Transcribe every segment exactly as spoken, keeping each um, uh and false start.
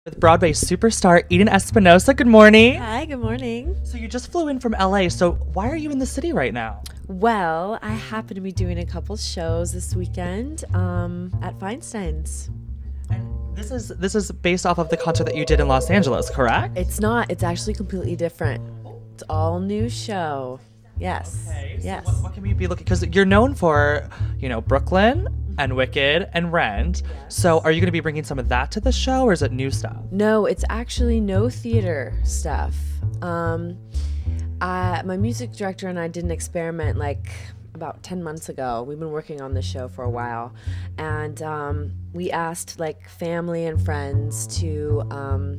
With Broadway superstar Eden Espinosa. Good morning. Hi, good morning. So you just flew in from L A, so why are you in the city right now? Well, I happen to be doing a couple shows this weekend um, at Feinstein's. And this is this is based off of the concert that you did in Los Angeles, correct? It's not. It's actually completely different. It's all new show. Yes. Okay, so yes. what, what can we be looking? Because you're known for, you know, Brooklyn and Wicked and Rent. So are you going to be bringing some of that to the show, or is it new stuff? No, it's actually no theater stuff. Um, I, my music director and I did an experiment like about ten months ago. We've been working on this show for a while, and um, we asked like family and friends to. Um,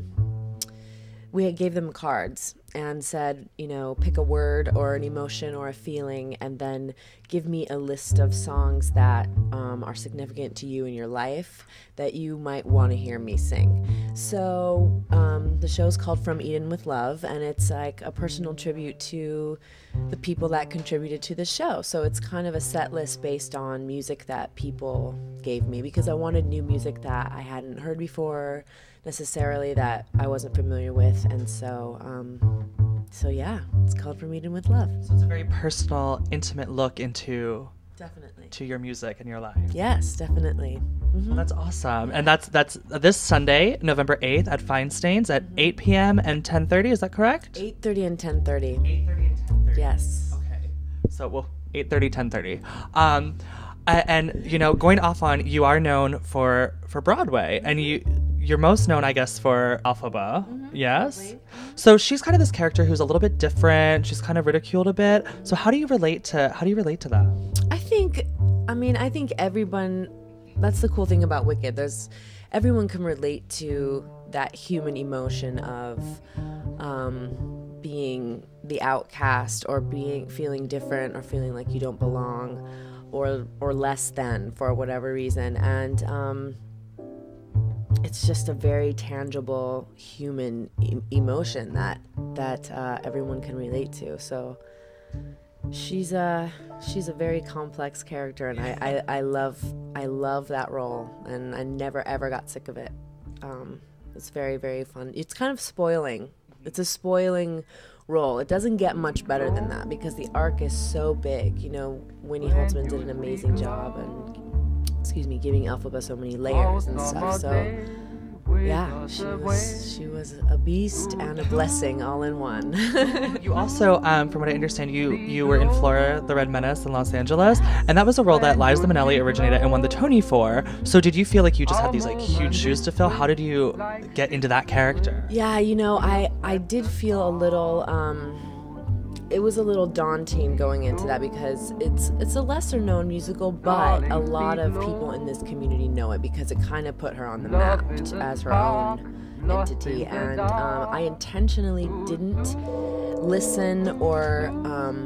we gave them cards and said, you know, pick a word or an emotion or a feeling, and then give me a list of songs that um, are significant to you in your life that you might want to hear me sing. So um, the show's called From Eden with Love, and it's like a personal tribute to the people that contributed to the show. So it's kind of a set list based on music that people gave me, because I wanted new music that I hadn't heard before necessarily, that I wasn't familiar with. And so um, so yeah, it's called From Eden with Love. So it's a very personal, intimate look into Definitely. to your music and your life. Yes, definitely. Mm-hmm. Well, that's awesome. And that's that's this Sunday, November eighth at Feinstein's at mm-hmm. eight p m and ten thirty, is that correct? eight thirty and ten thirty. eight thirty and ten thirty. Yes. Okay. So, well, eight thirty, ten thirty. Um, a- and, you know, going off on, you are known for, for Broadway, and you... You're most known, I guess, for Elphaba, mm-hmm, yes? probably. So she's kind of this character who's a little bit different. She's kind of ridiculed a bit. So how do you relate to how do you relate to that? I think, I mean, I think everyone. That's the cool thing about Wicked. There's everyone can relate to that human emotion of um, being the outcast, or being feeling different, or feeling like you don't belong, or or less than for whatever reason, and. Um, It's just a very tangible human e- emotion that that uh, everyone can relate to. So she's a she's a very complex character, and I, I, I love I love that role, and I never ever got sick of it. Um, it's very very fun. It's kind of spoiling. It's a spoiling role. It doesn't get much better than that, because the arc is so big. You know, Winnie Holtzman did an amazing job, and. excuse me, giving Elphaba so many layers and stuff. So yeah, she was she was a beast and a blessing all in one. You also, um, from what I understand, you you were in Flora, the Red Menace in Los Angeles, and that was a role that Liza Minnelli originated and won the Tony for. So did you feel like you just had these like huge shoes to fill? How did you get into that character? Yeah, you know, I I did feel a little. Um, It was a little daunting going into that, because it's it's a lesser known musical, but a lot of people in this community know it, because it kind of put her on the map as her own entity. And um, I intentionally didn't listen or um,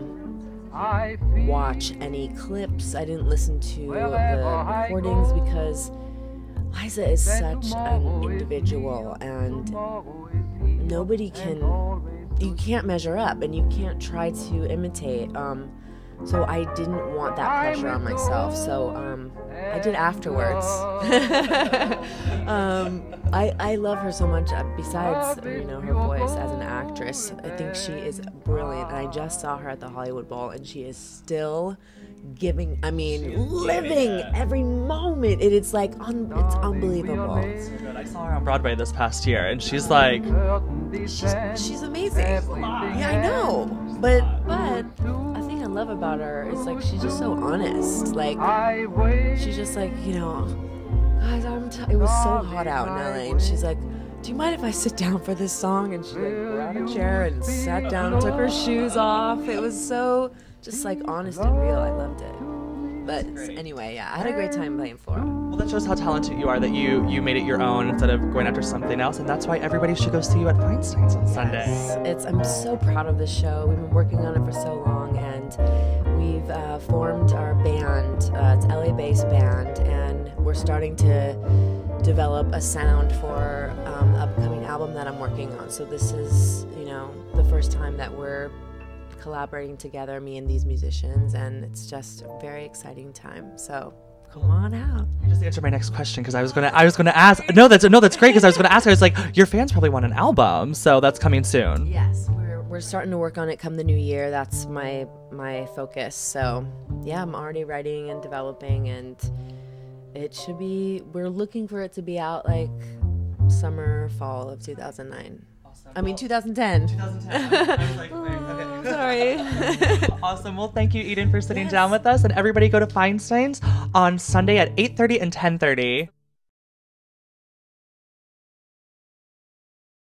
watch any clips. I didn't listen to the recordings, because Liza is such an individual, and nobody can. You can't measure up, and you can't try to imitate. Um, so I didn't want that pressure on myself. So um, I did afterwards. um, I I love her so much. Besides, you know, her voice as an actress, I think she is brilliant. And I just saw her at the Hollywood Bowl, and she is still giving. I mean, living every moment. It is like un, it's unbelievable. I saw her on Broadway this past year, and she's like, she's, she's amazing. Yeah, I know. But but I think I love about her is like she's just so honest. Like she's just like, you know, guys, I'm. T- it was so hot out in L A, and she's like, do you mind if I sit down for this song? And she like grabbed a chair and sat down, and took her shoes off. It was so just like honest and real. I loved it. But anyway, yeah, I had a great time playing Flora. Well, that shows how talented you are, that you you made it your own instead of going after something else, and that's why everybody should go see you at Feinstein's on Sunday. Yes, it's I'm so proud of this show. We've been working on it for so long, and we've uh, formed our band. Uh, it's L A-based band, and we're starting to develop a sound for um, the upcoming album that I'm working on. So this is, you know, the first time that we're collaborating together, me and these musicians, and it's just a very exciting time. So come on out. You just answered my next question because I was gonna I was gonna ask. No, that's no, that's great because I was gonna ask. I was like, your fans probably want an album, so that's coming soon. Yes, we're we're starting to work on it come the new year. That's my my focus. So yeah, I'm already writing and developing, and it should be. We're looking for it to be out like summer, fall of two thousand nine. Awesome. I mean, two thousand ten. two thousand ten. I was like, wait, okay. Sorry. Awesome. Well, thank you, Eden, for sitting yes. down with us. And everybody go to Feinstein's on Sunday at eight thirty and ten thirty.